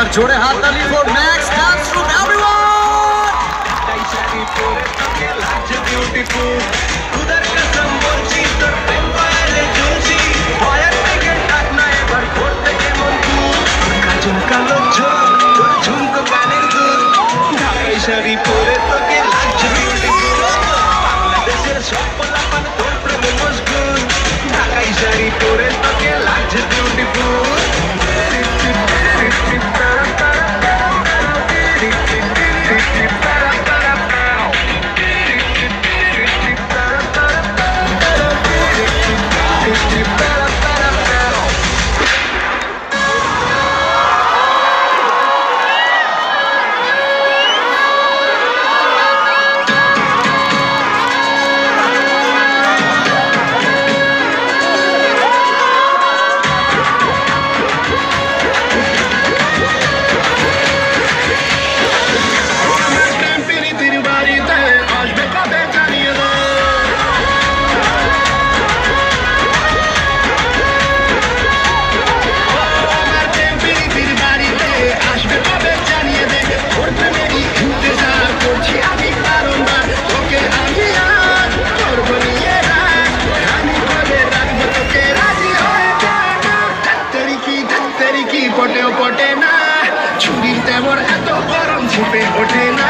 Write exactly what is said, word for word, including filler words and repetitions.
জোরে হাততালি for next dance from everyone. খুদার কসম বলছি তোর প্রেম পায়ে ঝুলছি ভয়ের থেকে ডাক না এবার ভোর থেকে মন তুল কাজল কালো চোখ তোর ঝুমকো কানের দুল ঢাকাই শাড়ি পরে তোকে লাগছে বিউটিফুল বাংলাদেশের সব পোলাপান তোর প্রেমে মশগুল ঢাকাই শাড়ি পরে তোকে লাগছে বিউটিফুল পটে পটে না ছুরির তেমন এত গরম ঝেপে ওঠে না